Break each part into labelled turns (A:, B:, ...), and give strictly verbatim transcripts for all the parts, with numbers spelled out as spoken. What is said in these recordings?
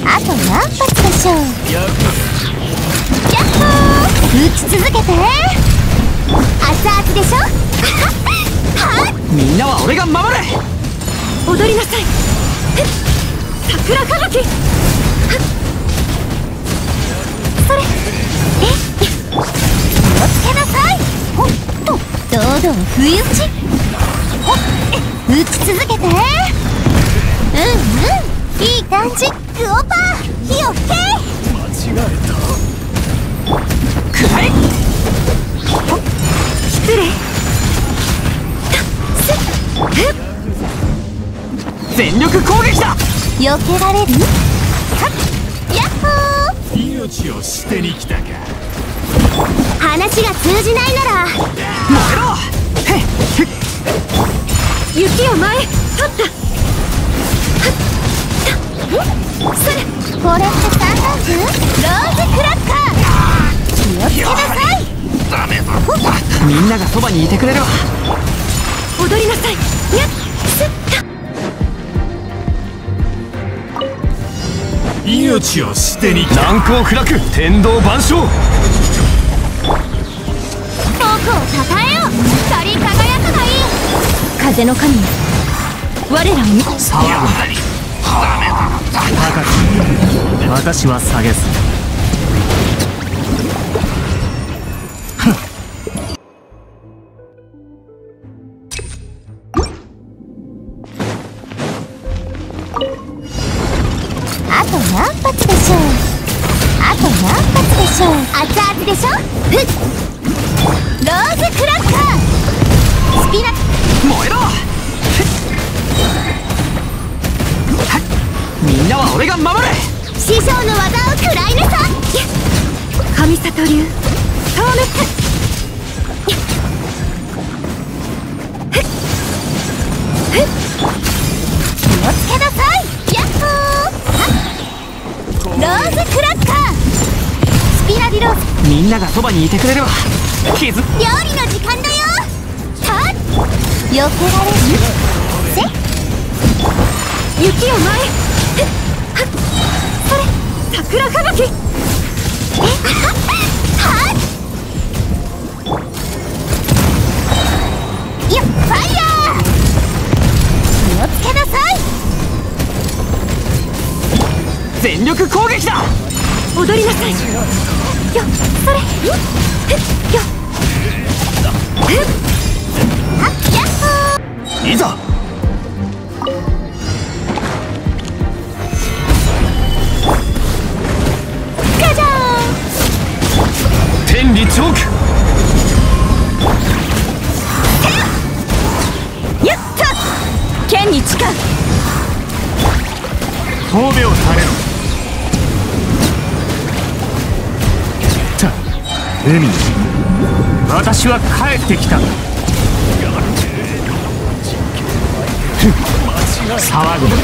A: あと何発でしょう。やっほー、撃ち続けて。熱々でしょはっ、
B: みんなは俺が守れ。
C: 踊りなさい。桜吹雪。
A: それ、えっ、気をつけなさい。ほっと、堂々不意打ち。ほっ、撃ち続けて。うんうん、いい感じ。グオパー、火を吹け。
D: 間違えた。
B: くらえ。
C: 失礼。
B: 全力攻撃だ。
A: 避けられる。はっ、やっほー。
D: 命を捨てに来たか。
A: 話が通じないなら
B: 燃えろ。へっへっ、
C: 雪を前へ。立った。
A: それ、これって散弾銃？ローズクラッカー。気をつけなさい。
D: ダメだ。
B: みんながそばにいてくれるわ。
C: 踊りなさい。やっ、すっと。
D: 命を捨てに来た。
B: 難攻不落、天道万象。
A: 僕をたたえよ。光り輝くがいい。
C: 風の神よ、我らを見。
B: 騒ぐなり。
D: ダメだ。
B: 高き私は下げず。
A: あと何発でしょう。あと何発でしょう。熱々でしょ。ふっ、ローズクラッカー。スピナ。
B: 燃えろ。みんなは俺が守れ。
A: 師匠の技を食らいなさい。
C: 神里流透滅。
A: 気をつけなさい。やっほー。ローズクラッカー。スピナディローズ。
B: みんながそばにいてくれるわ。傷。
A: 料理の時間だよ。さあ、避けられる。せ、
C: 雪を前へ。それ、桜吹雪。
A: え、はっ、はっ、よっ、ファイヤー。気をつけなさい。
B: 全力攻撃だ。
C: 踊りなさい。よ、それ、よ、よ、
A: はっ、やっほー。
D: いざ。
A: ガジャ
B: 天理チョーク。
A: ーン。やった。
C: 剣に誓う。
D: 褒美を垂れろ。た、海に私は帰ってきた。騒ぐな。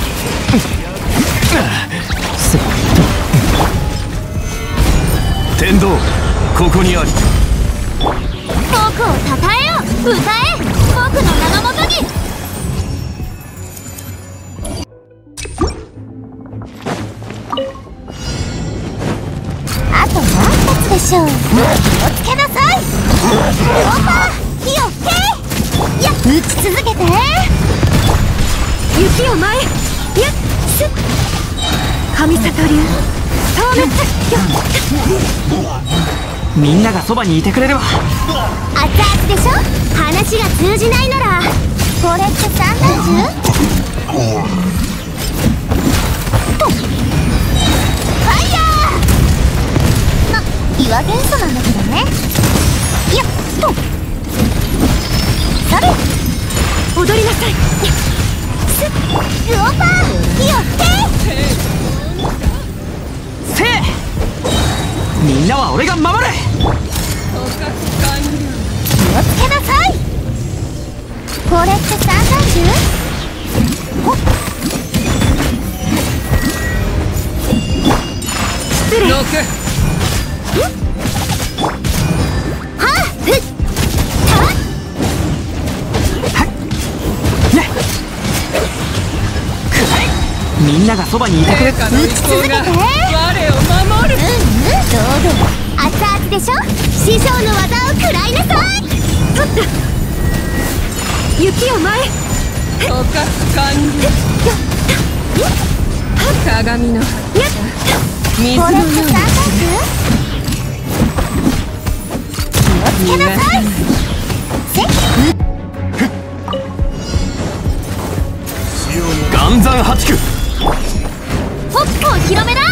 B: 天道、ここにあり。
A: 僕をたたえよ。歌え。僕の名のもとに。あと何発でしょう。気をつけなさい。オーバー、火を吹け。やっ、撃ち続けて。
C: 雪を前へ。やっ、すっ。神里流透滅。よっ、
B: みんながそばにいてくれるわ。
A: 熱々でしょ。話が通じないならこれって散弾銃？とファイヤー。ま、岩元素なんだけどね。やっと。それ、
C: 踊りなさい。
A: すっ、グオパー、火を吹け。
B: せい。みんなは俺が守れ。
A: 気をつけなさい。これって散弾銃？ほっ、
C: 失礼。
A: はっ、ふっ、はっ、
B: みんなながそばにいてくれ。
A: 打ち続けて。我を守る。うんうん、堂々熱々でしょ。師匠の技を食らいなさい。
C: 取った雪を前へ。
E: 溶かす感じ。鏡の水のように
A: フォレストサーカス。気をつけなさい。せっ
B: 岩山八九。
A: ホップを広めだ。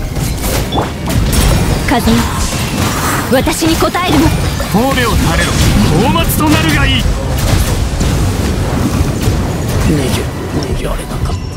C: 風よ、私に応えるの。
D: 褒美を垂れろ。大松となるがいい。
B: 逃げ逃げられなかった。